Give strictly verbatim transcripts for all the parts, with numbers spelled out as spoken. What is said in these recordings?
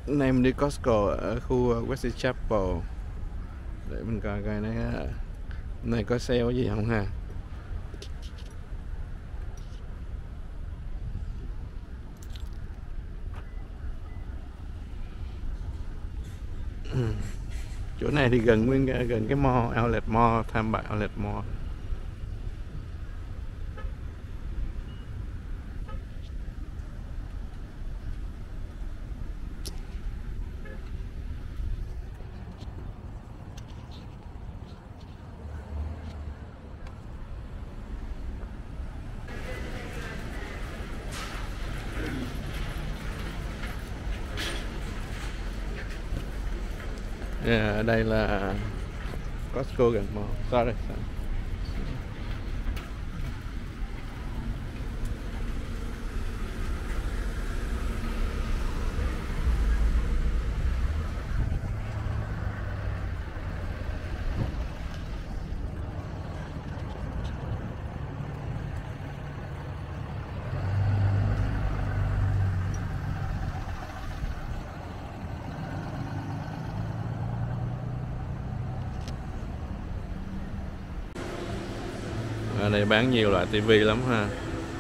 Nay mình đi Costco ở khu West Chapel để mình coi coi nó này có sale gì không ha. Chỗ này thì gần nguyên gần cái mall Outlet Mall, Tham Bạc Outlet Mall. Yeah, ở đây là Costco gần mall. Sorry, sorry. Ở đây bán nhiều loại tivi lắm ha.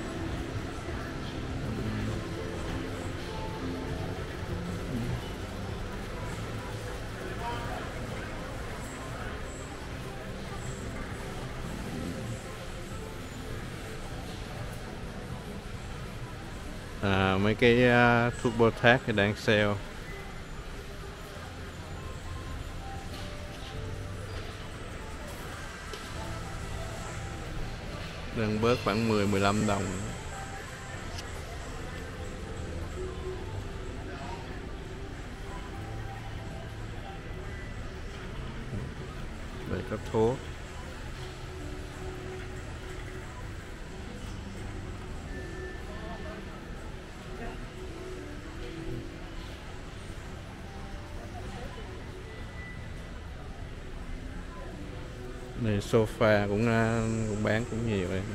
À, mấy cái uh, TurboTax thì đang sale. Đang bớt khoảng mười mười lăm đồng. Đây có thuốc. Này sofa cũng uh, cũng bán cũng nhiều đây.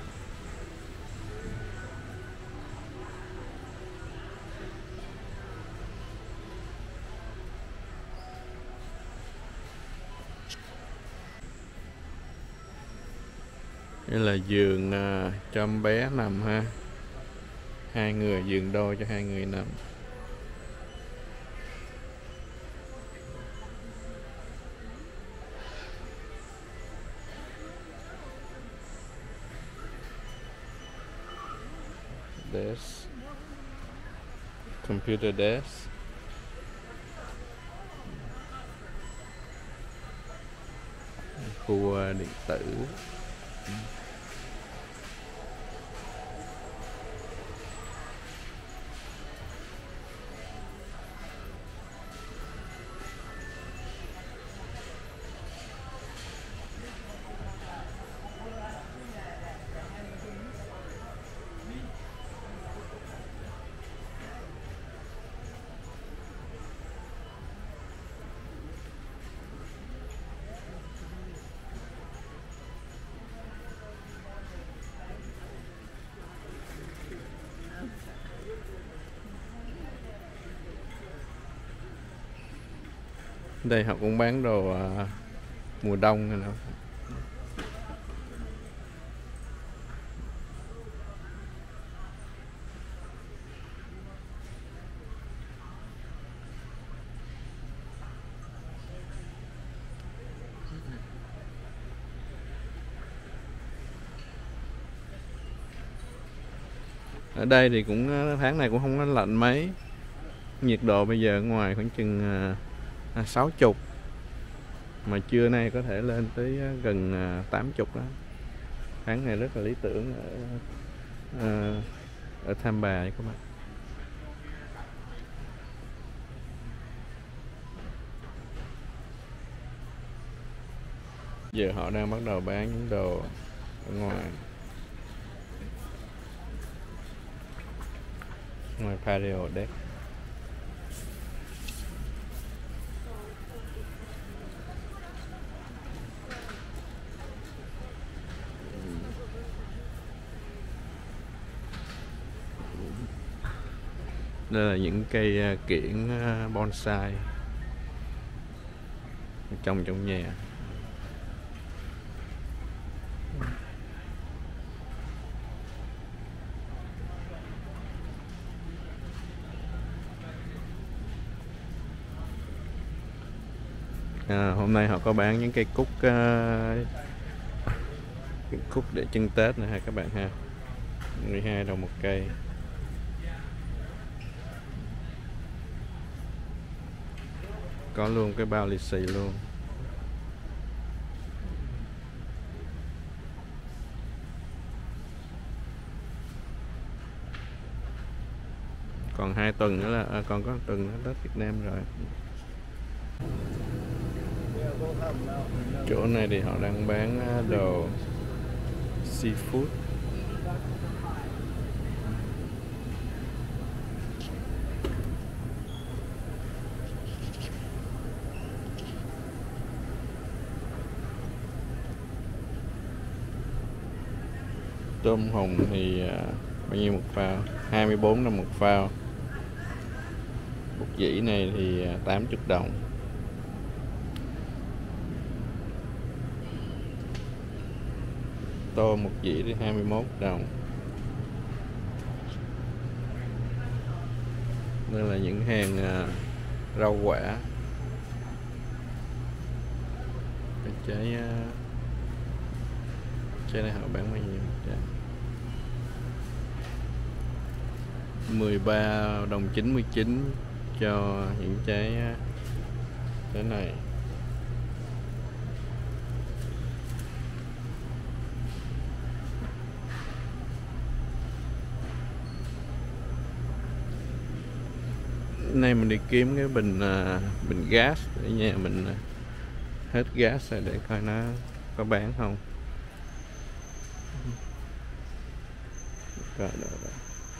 Đây là giường uh, cho em bé nằm ha. Hai người, giường đôi cho hai người nằm. Desk. Computer desk. Khu uh, điện tử. Đây họ cũng bán đồ uh, mùa đông này nè. Ở đây thì cũng tháng này cũng không có lạnh mấy. Nhiệt độ bây giờ ở ngoài khoảng chừng uh, sáu chục. Mà trưa nay có thể lên tới gần uh, tám chục đó. Tháng này rất là lý tưởng ở, uh, ở Tham Bà các bạn. Giờ họ đang bắt đầu bán những đồ ở ngoài. Ngoài patio deck. Đây là những cây kiểng bonsai trồng trong nhà. À, hôm nay họ có bán những cây cúc uh, cây cúc để trưng Tết nè ha các bạn ha, mười hai đồng một cây. Có luôn cái bao lì xì luôn. Còn hai tuần nữa là à, còn có tuần nữa Tết Việt Nam rồi. Chỗ này thì họ đang bán đồ seafood. Tôm hùm thì à, bao nhiêu một phao? hai mươi bốn đồng một phao. Bột dĩ này thì à, tám mươi đồng. Tôm một dĩ thì hai mươi mốt đồng. Đây là những hàng à, rau quả. Cái trái à, trái này họ bán bao nhiêu? mười ba đồng chín mươi chín cho những trái trái này. Nay mình đi kiếm cái bình uh, bình gas ở nhà mình, uh, hết gas rồi để coi nó có bán không. Rồi, rồi, rồi.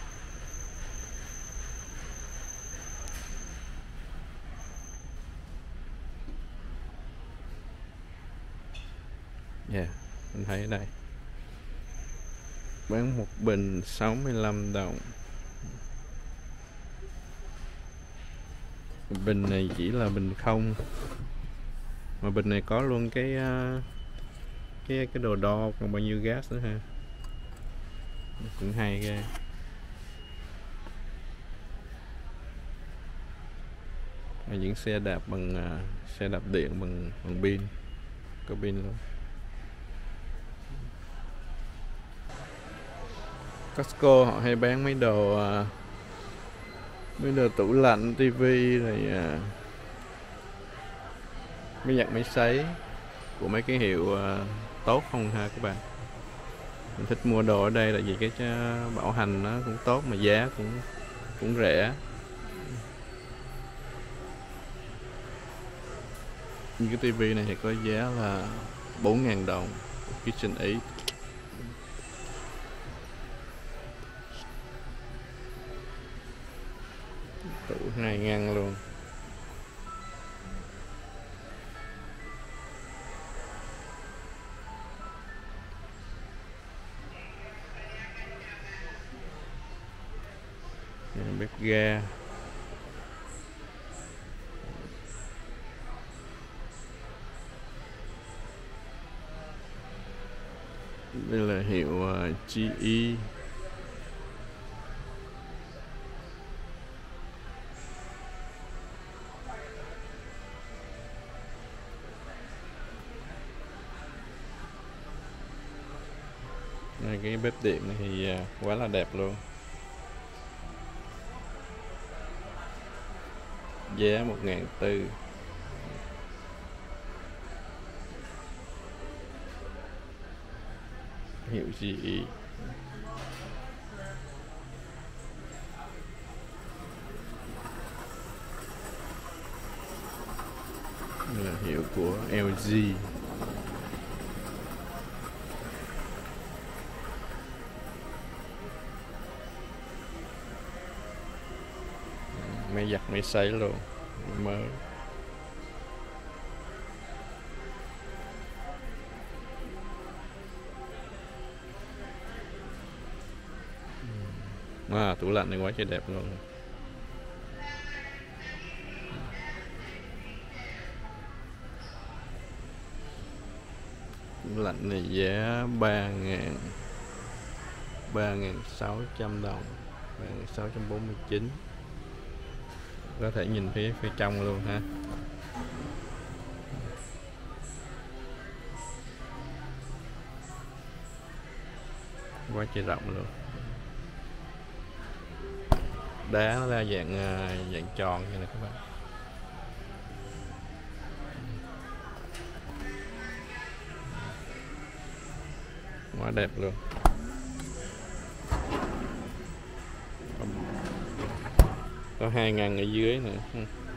Yeah, mình thấy ở đây bán một bình sáu mươi lăm đồng. Bình này chỉ là bình không, mà bình này có luôn cái cái cái đồ đo còn bao nhiêu gas nữa ha, cũng hay ghê. Và những xe đạp bằng uh, xe đạp điện bằng bằng pin, có pin luôn. Costco họ hay bán mấy đồ uh, mấy đồ tủ lạnh, tivi rồi uh, máy giặt, máy sấy của mấy cái hiệu uh, tốt không ha các bạn. Mình thích mua đồ ở đây là vì cái bảo hành nó cũng tốt mà giá cũng cũng rẻ. Như cái tivi này thì có giá là bốn ngàn đồng KitchenAid. Tủ hai ngăn luôn. Bếp ga. Đây là hiệu uh, giê e. Đây, cái bếp điện này thì uh, quá là đẹp luôn. Giá một ngàn tư. Hiệu giê e. Đây là hiệu của lờ giê. Máy giặt, máy sấy luôn, mới. À, tủ lạnh này quá trời đẹp luôn. tủ lạnh này giá ba ngàn ba ngàn sáu trăm đồng, ba ngàn sáu trăm bốn mươi chín. Có thể nhìn phía phía trong luôn ha. Quá trời rộng luôn. Đá nó ra dạng dạng tròn như này các bạn. Quá đẹp luôn. Có hai ngăn ở dưới nữa.